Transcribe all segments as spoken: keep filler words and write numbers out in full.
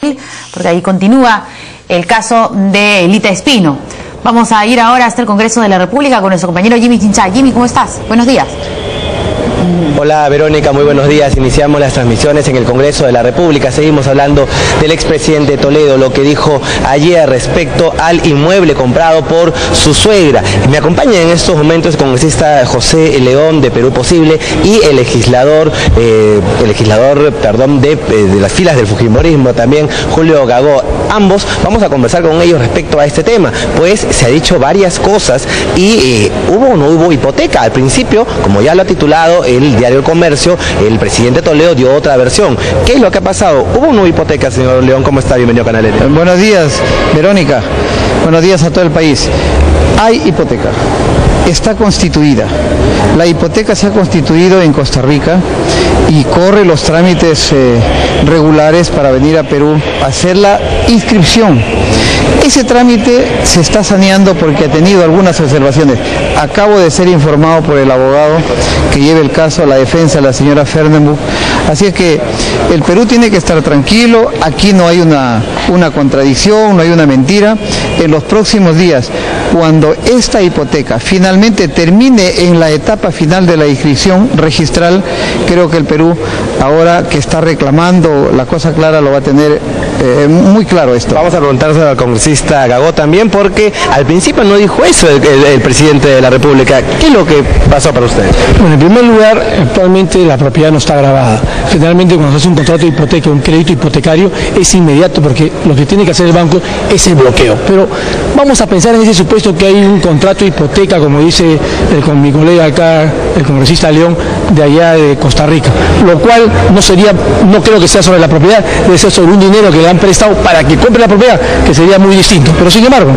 porque ahí continúa el caso de Elita Espino. Vamos a ir ahora hasta el Congreso de la República con nuestro compañero Jimmy Chinchá. Jimmy, ¿cómo estás? Buenos días. Hola Verónica, muy buenos días. Iniciamos las transmisiones en el Congreso de la República. Seguimos hablando del expresidente Toledo, lo que dijo ayer respecto al inmueble comprado por su suegra. Me acompaña en estos momentos el congresista José León de Perú Posible y el legislador, eh, el legislador, perdón, de, de las filas del fujimorismo también, Julio Gagó. Ambos vamos a conversar con ellos respecto a este tema, pues se ha dicho varias cosas y eh, hubo o no hubo hipoteca. Al principio, como ya lo ha titulado el diario El Comercio, el presidente Toledo dio otra versión. ¿Qué es lo que ha pasado? ¿Hubo o no hipoteca, señor León? ¿Cómo está? Bienvenido a Canal N. Buenos días, Verónica. Buenos días a todo el país. Hay hipoteca. Está constituida. La hipoteca se ha constituido en Costa Rica y corre los trámites eh, regulares para venir a Perú a hacer la inscripción. Ese trámite se está saneando porque ha tenido algunas observaciones. Acabo de ser informado por el abogado que lleva el caso a la defensa de la señora Fernenbuch. Así es que el Perú tiene que estar tranquilo, aquí no hay una, una contradicción, no hay una mentira. En los próximos días, cuando esta hipoteca finalmente termine en la etapa final de la inscripción registral, creo que el Perú, ahora que está reclamando la cosa clara, lo va a tener eh, muy claro esto. Vamos a preguntárselo al congresista Gagó también, porque al principio no dijo eso el, el, el presidente de la República. ¿Qué es lo que pasó para ustedes? Bueno, en primer lugar, actualmente la propiedad no está grabada. Generalmente cuando se hace un contrato de hipoteca, un crédito hipotecario, es inmediato porque lo que tiene que hacer el banco es el bloqueo. Pero vamos a pensar en ese supuesto que hay un contrato de hipoteca, como dice el, con mi colega acá, el congresista León, de allá de Costa Rica, lo cual no sería, no creo que sea sobre la propiedad, debe ser sobre un dinero que le han prestado para que compre la propiedad, que sería muy distinto. Pero sin embargo,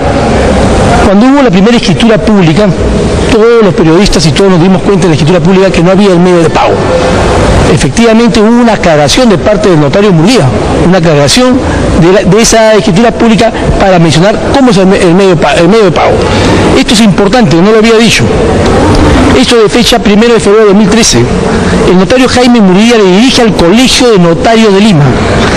cuando hubo la primera escritura pública, todos los periodistas y todos nos dimos cuenta de la escritura pública que no había el medio de pago. Efectivamente hubo una aclaración de parte del notario Murguía, una aclaración de, la, de esa escritura pública para mencionar cómo es el, el, medio, el medio de pago. Esto es importante, no lo había dicho. Esto de fecha primero de febrero de dos mil trece. El notario Jaime Murguía le dirige al Colegio de Notarios de Lima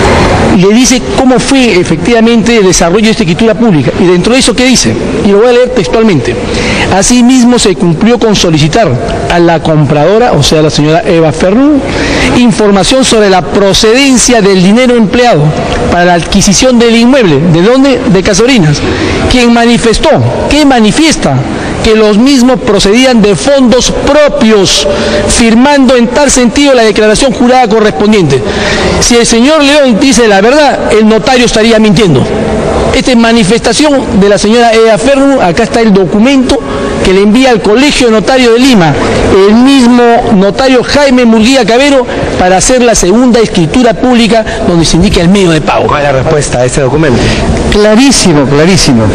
y le dice cómo fue efectivamente el desarrollo de esta escritura pública. Y dentro de eso, ¿qué dice? Y lo voy a leer textualmente. Asimismo, se cumplió con solicitar a la compradora, o sea, la señora Eva Ferrú, información sobre la procedencia del dinero empleado para la adquisición del inmueble. ¿De dónde? De Casorinas. Quien manifestó, que manifiesta, que los mismos procedían de fondos propios, firmando en tal sentido la declaración jurada correspondiente. Si el señor León dice la verdad, el notario estaría mintiendo. Esta es manifestación de la señora Eva Fernu. Acá está el documento que le envía al Colegio de Notarios de Lima el mismo notario Jaime Murguía Cabero para hacer la segunda escritura pública donde se indica el medio de pago. ¿Cuál es la respuesta a este documento? Clarísimo, clarísimo.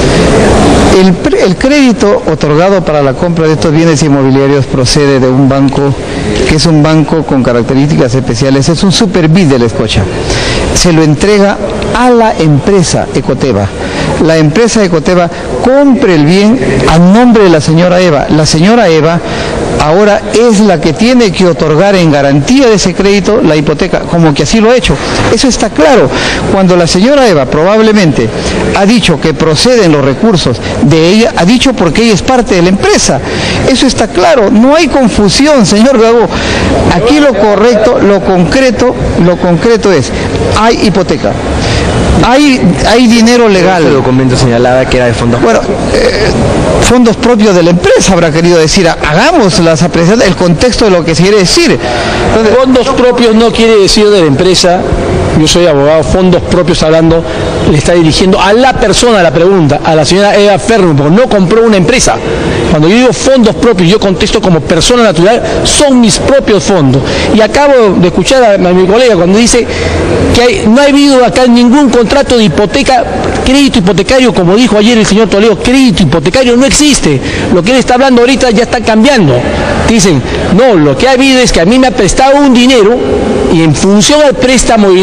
El, el crédito otorgado para la compra de estos bienes inmobiliarios procede de un banco que es un banco con características especiales, es un superbid de la Escocha. Se lo entrega a la empresa Ecoteva. La empresa Ecoteva compra el bien a nombre de la señora Eva. La señora Eva ahora es la que tiene que otorgar en garantía de ese crédito la hipoteca, como que así lo ha hecho. Eso está claro. Cuando la señora Eva probablemente ha dicho que proceden los recursos de ella, ha dicho porque ella es parte de la empresa. Eso está claro. No hay confusión, señor Gagó. Aquí lo correcto, lo concreto, lo concreto es, hay hipoteca. Hay, hay dinero legal. El documento señalaba que era de fondos bueno, eh, fondos propios de la empresa, habrá querido decir. Hagamos las apreciaciones, el contexto de lo que se quiere decir. Entonces, fondos propios no quiere decir de la empresa. Yo soy abogado, fondos propios hablando, le está dirigiendo a la persona la pregunta, a la señora Eva Fernu, porque no compró una empresa. Cuando yo digo fondos propios, yo contesto como persona natural, son mis propios fondos. Y acabo de escuchar a, a mi colega cuando dice que hay, no ha habido acá ningún contrato de hipoteca, crédito hipotecario, como dijo ayer el señor Toledo, crédito hipotecario no existe. Lo que él está hablando ahorita ya está cambiando. Dicen, no, lo que ha habido es que a mí me ha prestado un dinero y en función al préstamo de dinero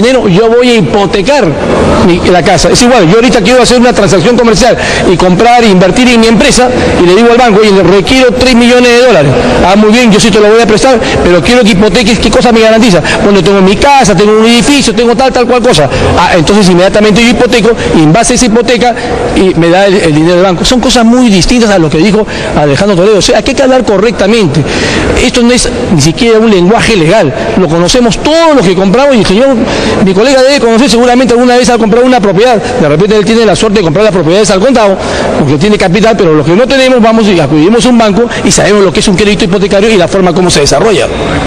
dinero, yo voy a hipotecar mi, la casa. Es igual, yo ahorita quiero hacer una transacción comercial y comprar, invertir en mi empresa, y le digo al banco, oye, requiero tres millones de dólares. Ah, muy bien, yo sí te lo voy a prestar, pero quiero que hipoteques, ¿qué cosa me garantiza? Bueno, tengo mi casa, tengo un edificio, tengo tal, tal, cual cosa. Ah, entonces inmediatamente yo hipoteco, y en base a esa hipoteca, y me da el, el dinero del banco. Son cosas muy distintas a lo que dijo Alejandro Toledo. O sea, aquí hay que hablar correctamente. Esto no es ni siquiera un lenguaje legal. Lo conocemos todos los que compramos, y el señor, mi colega debe conocer, seguramente alguna vez ha comprado una propiedad. De repente él tiene la suerte de comprar las propiedades al contado, porque tiene capital, pero los que no tenemos, vamos y acudimos a un banco y sabemos lo que es un crédito hipotecario y la forma como se desarrolla.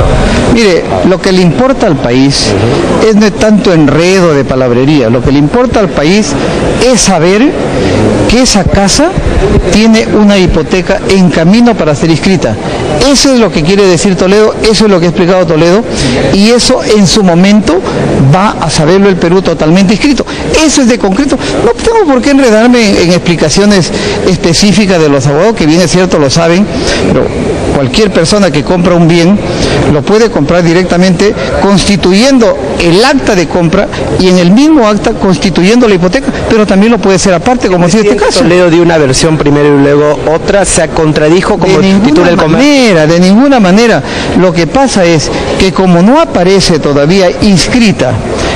Mire, lo que le importa al país es no tanto enredo de palabrería. Lo que le importa al país es saber que esa casa tiene una hipoteca en camino para ser inscrita. Eso es lo que quiere decir Toledo, eso es lo que ha explicado Toledo, y eso en su momento va a saberlo el Perú totalmente inscrito. Eso es de concreto. No tengo por qué enredarme en, en explicaciones específicas de los abogados, que bien es cierto, lo saben, pero cualquier persona que compra un bien lo puede comprar directamente constituyendo el acta de compra, y en el mismo acta constituyendo la hipoteca, pero también lo puede ser aparte, como es este caso. Toledo dio una versión primero y luego otra, se contradijo como titula el comercio. De ninguna manera. Lo que pasa es que como no aparece todavía inscrita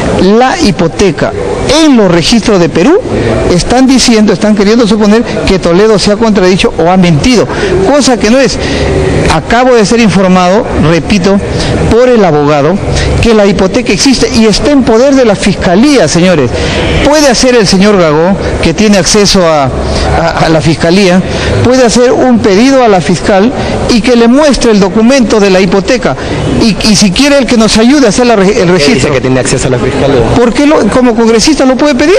la hipoteca en los registros de Perú, están diciendo, están queriendo suponer que Toledo se ha contradicho o ha mentido, cosa que no es. Acabo de ser informado, repito, por el abogado, que la hipoteca existe y está en poder de la Fiscalía, señores. Puede hacer el señor Gagó, que tiene acceso a, a, a la Fiscalía, puede hacer un pedido a la fiscal y que le muestre el documento de la hipoteca, y, y si quiere el que nos ayude a hacer la, el registro. Dice que tiene acceso a la Fiscalía. ¿Por qué lo, como congresista lo puede pedir?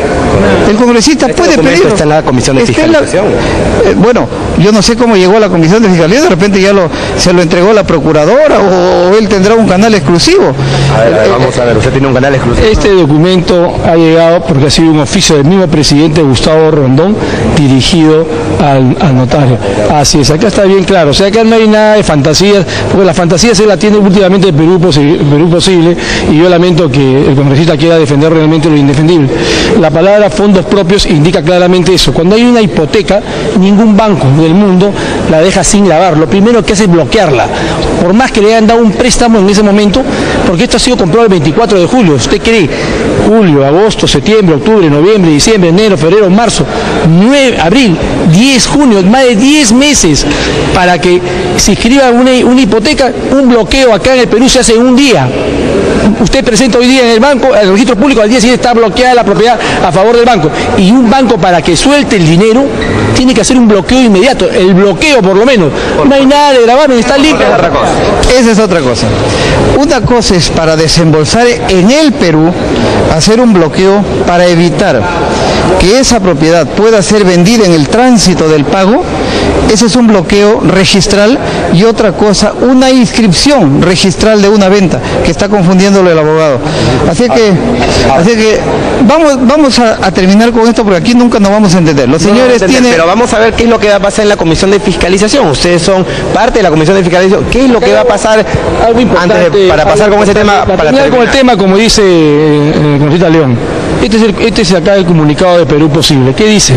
El congresista este puede pedir. Está en la Comisión de Fiscalización. La, eh, bueno, yo no sé cómo llegó a la Comisión de Fiscalización, de repente ya lo, se lo entregó la procuradora, o, o él tendrá un canal exclusivo. A ver, a ver, vamos a ver, usted tiene un canal exclusivo. Este documento ha llegado porque ha sido un oficio del mismo presidente Gustavo Rondón dirigido al, al notario. Así es, acá está bien claro. O sea, acá no hay nada de fantasías, porque la fantasía se la tiene últimamente el Perú, posi Perú posible, y yo lamento que el congresista quiera defender realmente lo indefendible. La palabra fondos propios indica claramente eso. Cuando hay una hipoteca, ningún banco del mundo la deja sin lavar. Lo primero que hace es bloquearla, por más que le hayan dado un préstamo en ese momento, porque esto ha sido comprado el veinticuatro de julio. ¿Usted cree? Julio, agosto, septiembre, octubre, noviembre, diciembre, enero, febrero, marzo, nueve, abril, diez, junio, más de diez meses para que se inscriba una, una hipoteca. Un bloqueo acá en el Perú se hace en un día. Usted presenta hoy día en el banco, el registro público, al día siguiente está bloqueada la propiedad a favor del banco. Y un banco, para que suelte el dinero, tiene que hacer un bloqueo inmediato. El bloqueo, por lo menos. No hay nada de gravamen, está limpio. Esa es otra cosa. Una cosa es para desembolsar en el Perú, hacer un bloqueo para evitar que esa propiedad pueda ser vendida en el tránsito del pago. Ese es un bloqueo registral. Y otra cosa, una inscripción registral de una venta, que está confundiéndolo el abogado. Así que, así que vamos, vamos a, a terminar con esto, porque aquí nunca nos vamos a entender. Los señores no, no tienen... Pero vamos a ver qué es lo que va a pasar en la Comisión de Fiscalización. Ustedes son parte de la Comisión de Fiscalización. ¿Qué es lo que va a pasar algo importante, antes de, para pasar con ese tema? Para para terminar con el tema, como dice eh, el congresista León. Este es, el, este es acá el comunicado de Perú Posible. ¿Qué dice?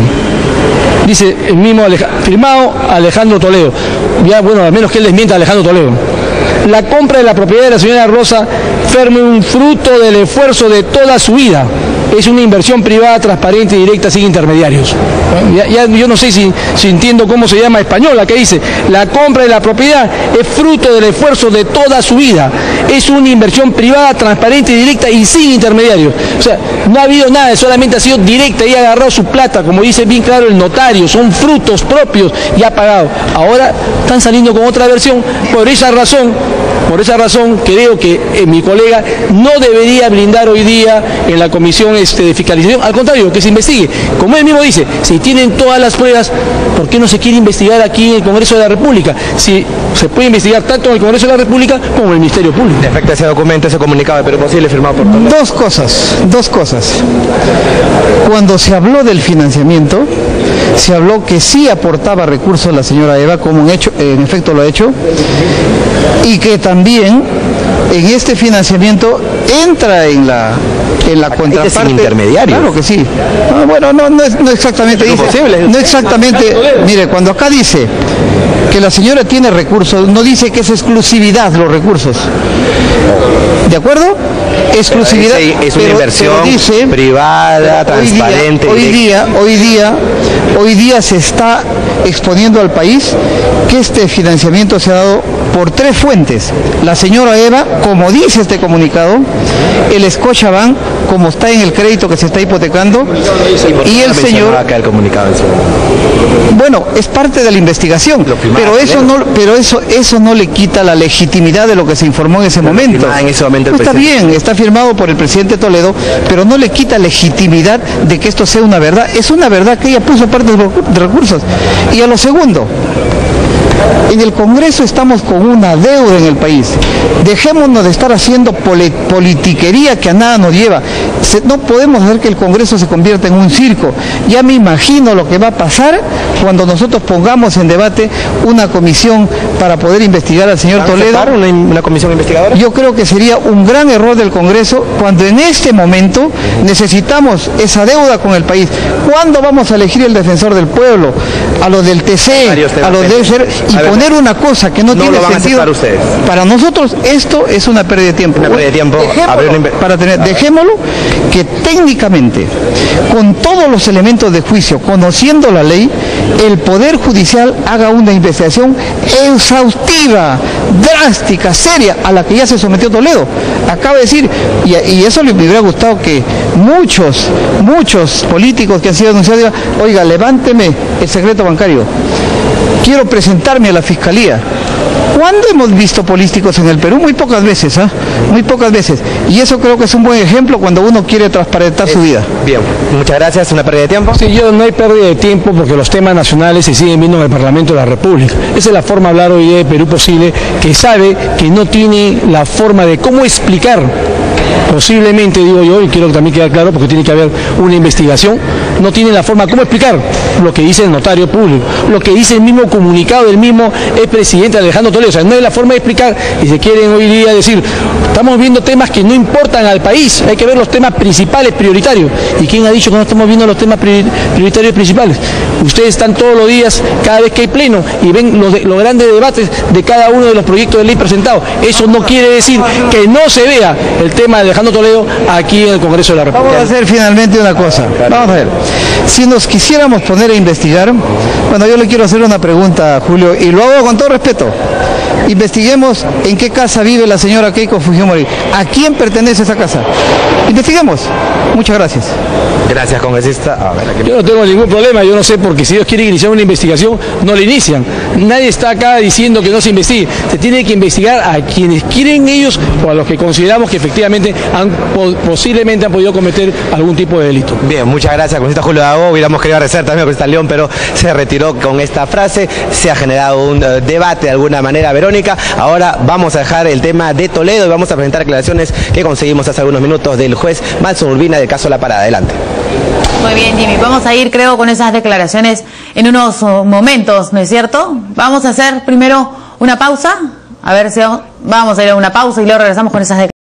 Dice el mismo Aleja, firmado Alejandro Toledo. Ya, bueno, al menos que él desmienta a Alejandro Toledo. La compra de la propiedad de la señora Rosa Fermi, un fruto del esfuerzo de toda su vida. Es una inversión privada, transparente y directa, sin intermediarios. Ya, ya, yo no sé si, si entiendo cómo se llama español. Acá dice, la compra de la propiedad es fruto del esfuerzo de toda su vida. Es una inversión privada, transparente y directa y sin intermediarios. O sea, no ha habido nada, solamente ha sido directa y ha agarrado su plata, como dice bien claro el notario, son frutos propios y ha pagado. Ahora están saliendo con otra versión. Por esa razón, por esa razón creo que eh, mi colega no debería blindar hoy día en la comisión este, de fiscalización, al contrario, que se investigue. Como él mismo dice, si tienen todas las pruebas, ¿por qué no se quiere investigar aquí en el Congreso de la República? Si se puede investigar tanto en el Congreso de la República como en el Ministerio Público. Respecto a ese documento, ese comunicado de Perú Posible firmado por Toledo. Dos cosas, dos cosas. Cuando se habló del financiamiento, se habló que sí aportaba recursos la señora Eva, como en, hecho, en efecto lo ha hecho, y que también en este financiamiento entra en la en la contraparte. Este es intermediario. Claro que sí. Ah, bueno, no, no, es, no exactamente dice, no exactamente. Mire, cuando acá dice que la señora tiene recursos, no dice que es exclusividad los recursos. ¿De acuerdo? Exclusividad. Es, es una pero, inversión pero dice, privada, transparente. Hoy día, hoy día, hoy día, hoy día se está exponiendo al país que este financiamiento se ha dado por tres fuentes. La señora Eva, como dice este comunicado, el Scotiabank, como está en el crédito que se está hipotecando, y el señor... Acá el comunicado, bueno, es parte de la investigación, pero eso no, pero eso, eso no le quita la legitimidad de lo que se informó en ese momento. En ese momento el no, está bien, está firmado por el presidente Toledo, pero no le quita legitimidad de que esto sea una verdad. Es una verdad que ella puso parte de recursos. Y a lo segundo, en el Congreso estamos con una deuda en el país. Dejémonos de estar haciendo politiquería que a nada nos lleva. Se, no podemos hacer que el Congreso se convierta en un circo. Ya me imagino lo que va a pasar cuando nosotros pongamos en debate una comisión para poder investigar al señor Toledo. Una, una comisión investigadora? Yo creo que sería un gran error del Congreso cuando en este momento necesitamos esa deuda con el país. ¿Cuándo vamos a elegir el defensor del pueblo? A los del T C, a los del ser y ver, poner una cosa que no, no tiene sentido. Para nosotros esto es una pérdida de tiempo. Una pérdida de tiempo. Dejémoslo, para tener, dejémoslo que técnicamente, con todos los elementos de juicio, conociendo la ley, el Poder Judicial haga una investigación exhaustiva, drástica, seria, a la que ya se sometió Toledo. Acaba de decir, y, y eso le hubiera gustado que muchos, muchos políticos que han sido denunciados digan, oiga, levánteme el secreto bancario. Quiero presentarme a la Fiscalía. ¿Cuándo hemos visto políticos en el Perú? Muy pocas veces, ¿eh? Muy pocas veces. Y eso creo que es un buen ejemplo cuando uno quiere transparentar es, su vida. Bien, muchas gracias. ¿Una pérdida de tiempo? Sí, yo no hay pérdida de tiempo porque los temas nacionales se siguen viendo en el Parlamento de la República. Esa es la forma de hablar hoy día de Perú Posible, que sabe que no tiene la forma de cómo explicar. Posiblemente, digo yo, y quiero que también quede claro, porque tiene que haber una investigación, no tiene la forma cómo explicar lo que dice el notario público, lo que dice el mismo comunicado del mismo expresidente Alejandro Toledo. O sea, no hay la forma de explicar y se quieren hoy día decir, estamos viendo temas que no importan al país, hay que ver los temas principales, prioritarios. ¿Y quién ha dicho que no estamos viendo los temas prioritarios principales? Ustedes están todos los días, cada vez que hay pleno, y ven los, de, los grandes debates de cada uno de los proyectos de ley presentados. Eso no quiere decir que no se vea el tema de Alejandro Toledo aquí en el Congreso de la República. Vamos a hacer finalmente una cosa. Vamos a ver. Si nos quisiéramos poner a investigar, bueno, yo le quiero hacer una pregunta, Julio, y lo hago con todo respeto. Investiguemos en qué casa vive la señora Keiko Fujimori. ¿A quién pertenece esa casa? Investiguemos. Muchas gracias. Gracias, congresista. A ver, aquí... Yo no tengo ningún problema, yo no sé, porque si ellos quieren iniciar una investigación, no la inician. Nadie está acá diciendo que no se investigue. Se tiene que investigar a quienes quieren ellos o a los que consideramos que efectivamente han, posiblemente han podido cometer algún tipo de delito. Bien, muchas gracias, congresista Julio Dago. Hubiéramos querido rezar también al congresista León, pero se retiró con esta frase. Se ha generado un uh, debate de alguna manera, Verónica. Ahora vamos a dejar el tema de Toledo y vamos a presentar aclaraciones que conseguimos hace algunos minutos del juez Manson Urbina del caso La Parada. Adelante. Muy bien, Jimmy. Vamos a ir, creo, con esas declaraciones en unos uh, momentos, ¿no es cierto? Vamos a hacer primero una pausa. A ver si vamos a ir a una pausa y luego regresamos con esas declaraciones.